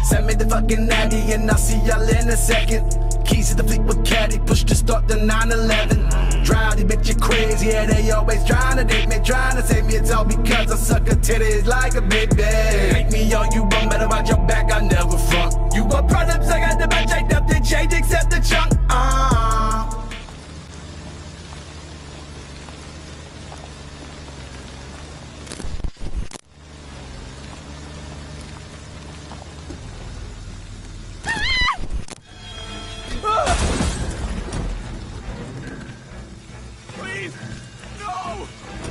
Send me the fucking Addy and I'll see y'all in a second. Keys to the Fleetwood caddy, push to start the 911. Drown, these bitches crazy, yeah, they always trying to date me, trying to save me. It's all because I suck her titties like a baby. Hate me all you want, better watch your back, I never front. You want products, I got the bunch, ain't nothing change except the chunk. Please! No!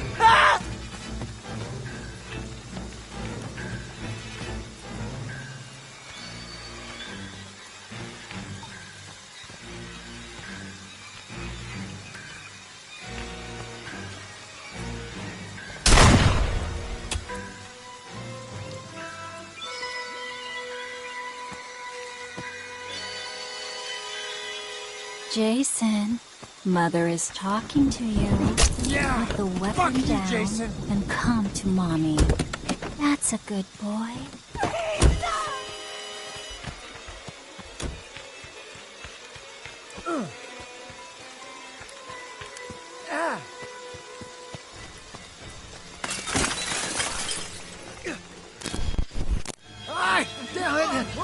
Jason, Mother is talking to you. Yeah! Put the weapon Fuck you, down Jason. and come to Mommy. That's a good boy. Ay! Damn it!